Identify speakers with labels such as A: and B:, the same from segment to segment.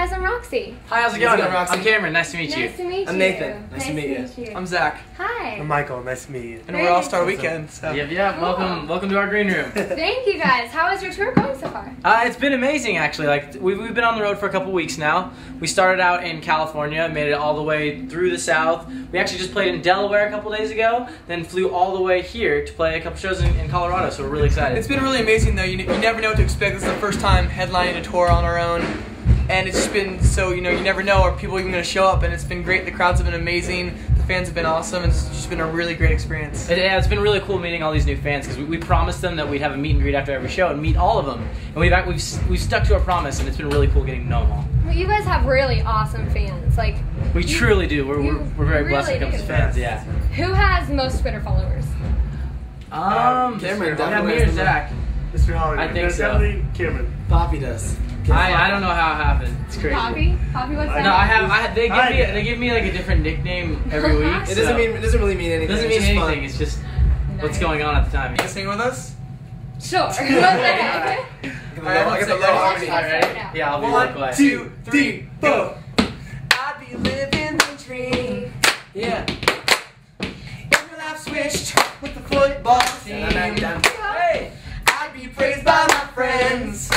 A: guys, I'm Roxy.
B: Hi, how's it going?
C: Roxy?
B: I'm Cameron, nice to meet you.
A: Nice to meet you.
C: I'm Nathan. Nice to meet you.
D: I'm Zach.
A: Hi.
E: I'm Michael. Nice to meet you.
D: And we're All-Star Weekend. So.
B: Yep,
A: Cool.
B: welcome to our green room.
A: Thank you guys. How is your tour going so far?
B: It's been amazing actually. Like we've been on the road for a couple weeks now. We started out in California, made it all the way through the South. We actually just played in Delaware a couple days ago, then flew all the way here to play a couple shows in Colorado, so we're really excited.
D: It's been really amazing though. You never know what to expect. This is the first time headlining a tour on our own. And it's just been so, you never know, are people even going to show up? And it's been great. The crowds have been amazing. The fans have been awesome. It's just been a really great experience.
B: It's been really cool meeting all these new fans because we promised them that we'd have a meet and greet after every show and meet all of them. And we've stuck to our promise, and it's been really cool getting to know them all.
A: Well, you guys have really awesome fans. Like
B: We truly do. We're very blessed when it comes to fans. Yeah.
A: Who has most Twitter followers?
C: Cameron,
B: Yeah, me or Zach.
E: Mr. Holliday.
B: I think so.
E: Definitely Cameron.
C: Poppy does.
B: I don't know how it happened. It's crazy.
A: Poppy, what's that?
B: No, they give me like a different nickname every week.
C: It doesn't really mean anything.
B: It doesn't mean anything. It's just what's going on at the time.
D: You sing with us?
A: Sure. What the heck?
D: Alright, I'll get the low harmony.
A: Alright.
B: Yeah, I'll be real quiet.
D: 1, 2, 3, 4. I'd be living the dream.
C: Yeah.
D: If your life switched with the football team. Hey, I'd be praised by my friends.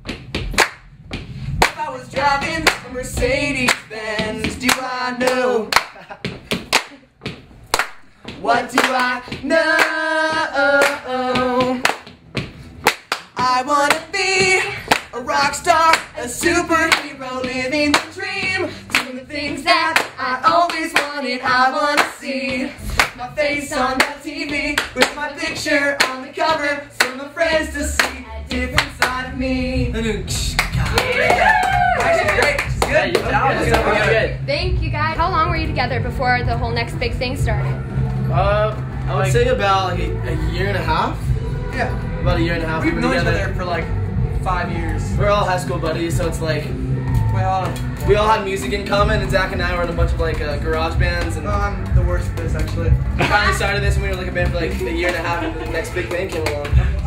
D: If I was driving a Mercedes-Benz, do I know? What do I know? I wanna be a rock star, a superhero, living the dream, doing the things that I always wanted. I wanna see my face on the TV with my picture on the cover for my friends to see a different side of me. Actually, great. She's good.
B: Yeah, you're talented. That's good.
A: Thank you guys. How long were you together before the whole next big thing started?
C: I would say about like a year and a half.
D: Yeah.
C: About a year and a half.
D: We've known each
C: together.
D: other for like 5 years.
C: We're all high school buddies, so it's like
D: Well,
C: we all had music in common, and Zach and I were in a bunch of like garage bands, and
D: I'm the worst at this actually.
C: we finally started this, and we were like a band for like a year and a half, and the next big thing came along.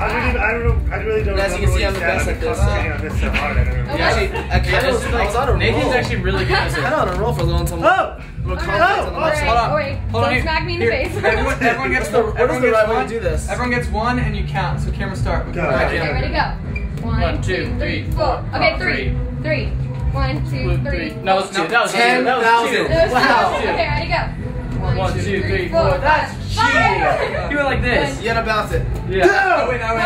E: I really don't
C: As you can see, I'm the best at this.
E: On this so hard. I don't remember.
C: Actually, I was on a roll.
B: Nathan's actually really good at
C: I was
B: this.
C: kind of on a roll for a little until little conflict on the next
D: hold on.
A: Oh, wait.
D: Hold on,
A: Don't
D: here.
A: smack me in the
D: Here.
A: face.
D: Everyone gets the
C: What is the right way to do this?
D: Everyone gets one and you count. So camera start.
E: Go.
A: Okay, ready, go. 1, 2, 3, 4. Okay, 3. 1, 2, 3.
B: No, it was 2. That was 2.
C: 10,000.
B: That was 2.
A: It was
C: Wow.
A: 2. Okay, ready, go.
B: 1, 2, 3, 4. That's cheating. You went like this.
C: You gotta bounce it.
B: Yeah.
D: Oh wait, I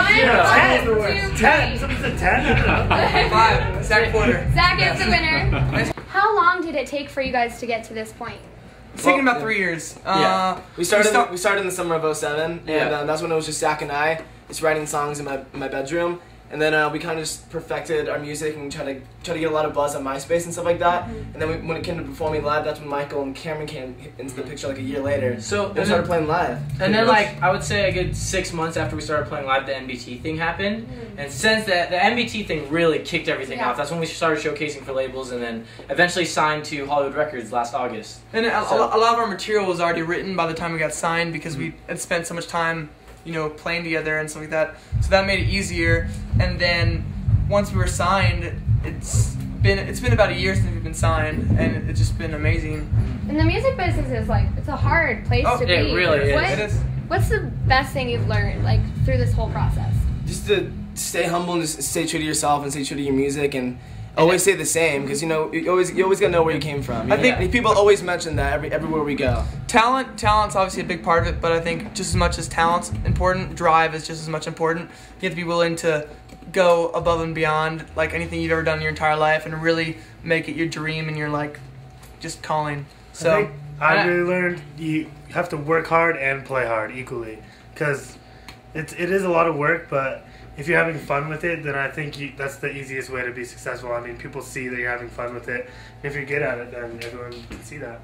A: 1,
D: went 0.
A: 2,
E: 10.
A: 3.
E: Something said 10. I don't know.
D: 5. Zach Porter.
A: Zach is the winner. How long did it take for you guys to get to this point?
D: It's taken about 3 years.
C: Yeah. We started in the summer of 07, and
B: Yeah.
C: that's when it was just Zach and I, just writing songs in my bedroom. And then we kind of just perfected our music and try to get a lot of buzz on MySpace and stuff like that. And then when it came to performing live, that's when Michael and Cameron came into the picture like a year later.
B: So
C: and we started playing live.
B: And then, like, I would say a good 6 months after we started playing live, the MBT thing happened. And since the MBT thing really kicked everything off, that's when we started showcasing for labels and then eventually signed to Hollywood Records last August.
D: And a lot of our material was already written by the time we got signed because we had spent so much time, playing together and stuff like that. So that made it easier. And then once we were signed, it's been about a year since we've been signed, and it's just been amazing.
A: And the music business is it's a hard place to be.
B: It really is.
D: It is.
A: What's the best thing you've learned through this whole process?
C: Just to stay humble and just stay true to yourself and stay true to your music and always say the same, because you always gotta know where you came from.
D: I think
C: people always mention that everywhere we go.
D: Talent's obviously a big part of it, but I think just as much as talent's important, drive is just as much important. You have to be willing to go above and beyond anything you've ever done in your entire life and really make it your dream and your just calling. So
E: I really learned you have to work hard and play hard equally, because it is a lot of work, but if you're having fun with it, then I think that's the easiest way to be successful. I mean, people see that you're having fun with it. If you're good at it, then everyone can see that.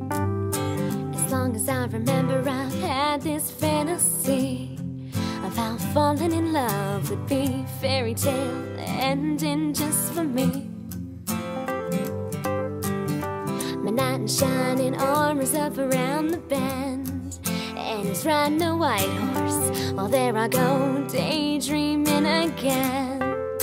F: As long as I remember, I've had this fantasy of how falling in love would be fairy tale ending just for me. My knight in shining armor is up around the bend, and he's riding a white horse. Well, there I go, daydreaming again.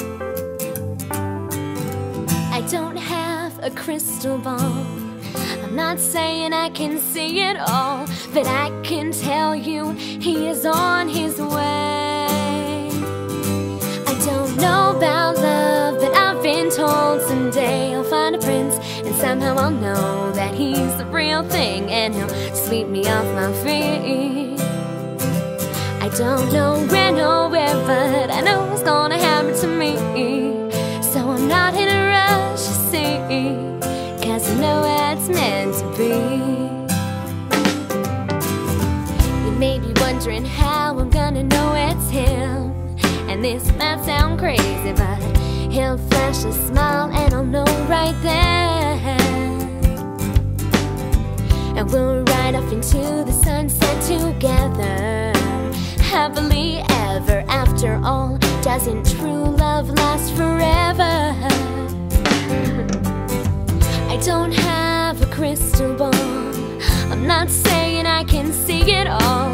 F: I don't have a crystal ball, I'm not saying I can see it all, but I can tell you he is on his way. I don't know about love, but I've been told someday I'll find a prince, and somehow I'll know that he's the real thing, and he'll sweep me off my feet. I don't know when or where, but I know it's gonna happen to me. So I'm not in a rush to see, 'cause I know it's meant to be. You may be wondering how I'm gonna know it's him, and this might sound crazy, but he'll flash a smile and I'll know right then. And we'll ride off into the sunset together, happily ever after all. Doesn't true love last forever? I don't have a crystal ball, I'm not saying I can see it all,